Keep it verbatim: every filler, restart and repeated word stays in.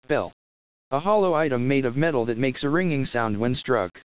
Bell. A hollow item made of metal that makes a ringing sound when struck.